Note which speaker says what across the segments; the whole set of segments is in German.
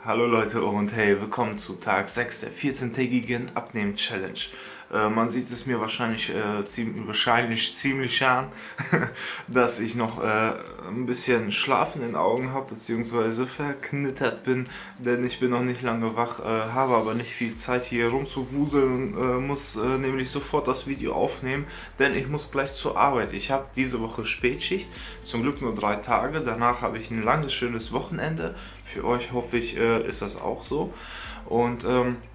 Speaker 1: Hallo Leute und hey, willkommen zu Tag 6 der 14-tägigen Abnehmen-Challenge. Man sieht es mir wahrscheinlich ziemlich an, dass ich noch ein bisschen Schlaf in den Augen habe, beziehungsweise verknittert bin, denn ich bin noch nicht lange wach, habe aber nicht viel Zeit hier rumzuwuseln und muss nämlich sofort das Video aufnehmen, denn ich muss gleich zur Arbeit. Ich habe diese Woche Spätschicht, zum Glück nur 3 Tage, danach habe ich ein langes, schönes Wochenende. Für euch hoffe ich, ist das auch so. Und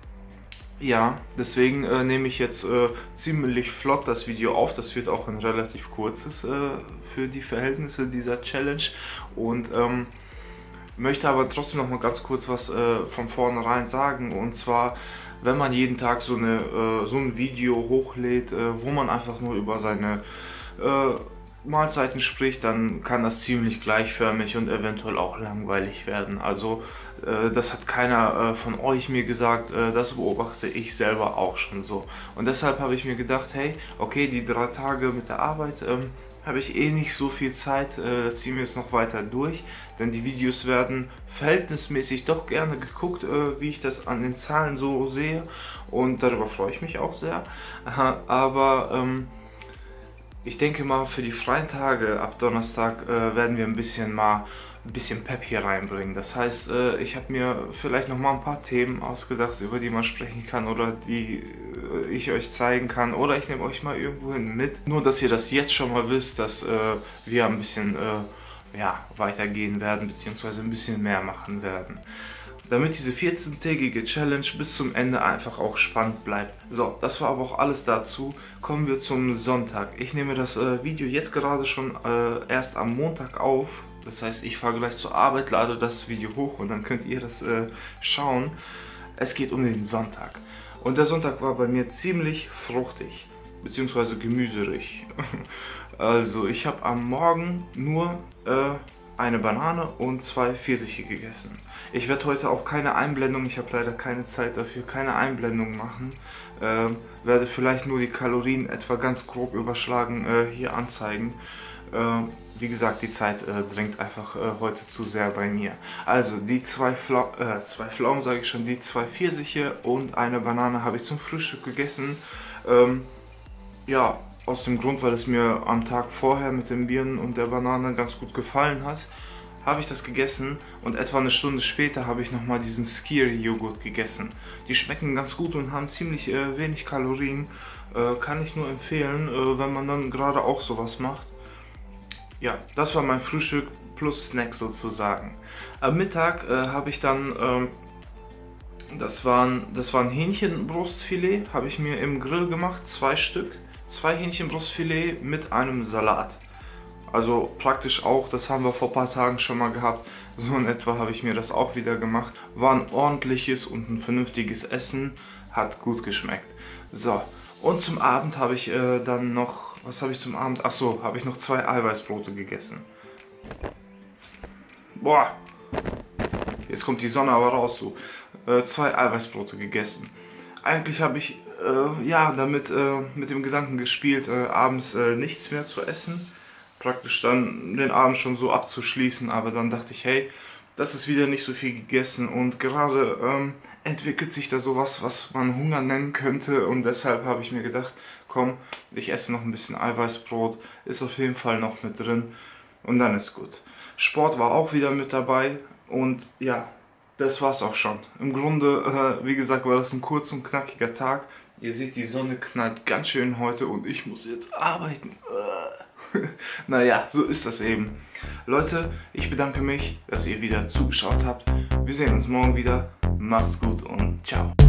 Speaker 1: ja, deswegen nehme ich jetzt ziemlich flott das Video auf. Das wird auch ein relativ kurzes für die Verhältnisse dieser Challenge. Und möchte aber trotzdem noch mal ganz kurz was von vornherein sagen. Und zwar, wenn man jeden Tag so ein Video hochlädt, wo man einfach nur über seine Mahlzeiten spricht, dann kann das ziemlich gleichförmig und eventuell auch langweilig werden. Also das hat keiner von euch mir gesagt, das beobachte ich selber auch schon so. Und deshalb habe ich mir gedacht, hey, okay, die 3 Tage mit der Arbeit habe ich eh nicht so viel Zeit, ziehen wir jetzt noch weiter durch, denn die Videos werden verhältnismäßig doch gerne geguckt, wie ich das an den Zahlen so sehe, und darüber freue ich mich auch sehr. Aber ich denke mal, für die freien Tage ab Donnerstag werden wir ein bisschen Pep hier reinbringen. Das heißt, ich habe mir vielleicht noch mal ein paar Themen ausgedacht, über die man sprechen kann oder die ich euch zeigen kann, oder ich nehme euch mal irgendwohin mit. Nur, dass ihr das jetzt schon mal wisst, dass wir ein bisschen ja, weitergehen werden, beziehungsweise ein bisschen mehr machen werden, damit diese 14-tägige Challenge bis zum Ende einfach auch spannend bleibt. So, das war aber auch alles dazu. Kommen wir zum Sonntag. Ich nehme das Video jetzt gerade schon erst am Montag auf. Das heißt, ich fahre gleich zur Arbeit, lade das Video hoch und dann könnt ihr das schauen. Es geht um den Sonntag. Und der Sonntag war bei mir ziemlich fruchtig, beziehungsweise gemüserig. Also, ich habe am Morgen nur eine Banane und 2 Pfirsiche gegessen. Ich werde heute auch keine Einblendung, ich habe leider keine Zeit dafür, keine Einblendung machen. Werde vielleicht nur die Kalorien etwa ganz grob überschlagen hier anzeigen. Wie gesagt, die Zeit drängt einfach heute zu sehr bei mir. Also die zwei Pflaumen, sage ich schon, die 2 Pfirsiche und eine Banane habe ich zum Frühstück gegessen. Ja, aus dem Grund, weil es mir am Tag vorher mit den Birnen und der Banane ganz gut gefallen hat, habe ich das gegessen, und etwa eine Stunde später habe ich nochmal diesen Skyr-Joghurt gegessen. Die schmecken ganz gut und haben ziemlich wenig Kalorien. Kann ich nur empfehlen, wenn man dann gerade auch sowas macht. Ja, das war mein Frühstück plus Snack sozusagen. Am Mittag habe ich dann, das war ein Hähnchenbrustfilet, habe ich mir im Grill gemacht, 2 Stück. 2 Hähnchenbrustfilet mit einem Salat. Also praktisch auch, das haben wir vor ein paar Tagen schon mal gehabt. So in etwa habe ich mir das auch wieder gemacht. War ein ordentliches und ein vernünftiges Essen. Hat gut geschmeckt. So, und zum Abend habe ich dann noch, was habe ich zum Abend? Achso, habe ich noch 2 Eiweißbrote gegessen. Boah, jetzt kommt die Sonne aber raus so. 2 Eiweißbrote gegessen. Eigentlich habe ich ja damit mit dem Gedanken gespielt, abends nichts mehr zu essen. Praktisch dann den Abend schon so abzuschließen, aber dann dachte ich, hey, das ist wieder nicht so viel gegessen, und gerade entwickelt sich da sowas, was man Hunger nennen könnte, und deshalb habe ich mir gedacht, komm, ich esse noch ein bisschen Eiweißbrot, ist auf jeden Fall noch mit drin, und dann ist gut. Sport war auch wieder mit dabei, und ja, das war's auch schon. Im Grunde, wie gesagt, war das ein kurz und knackiger Tag. Ihr seht, die Sonne knallt ganz schön heute und ich muss jetzt arbeiten. Naja, so ist das eben. Leute, ich bedanke mich, dass ihr wieder zugeschaut habt. Wir sehen uns morgen wieder. Macht's gut und ciao.